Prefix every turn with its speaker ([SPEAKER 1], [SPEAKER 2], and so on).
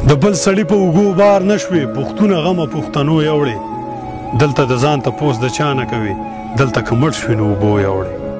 [SPEAKER 1] د بل سړي په اوږو بار نه شوې پښتونه غمه پښتنو یوړې دلته د ځان تپوس د چا نه کوي دلته که مړ شوي نو اوبو یوړې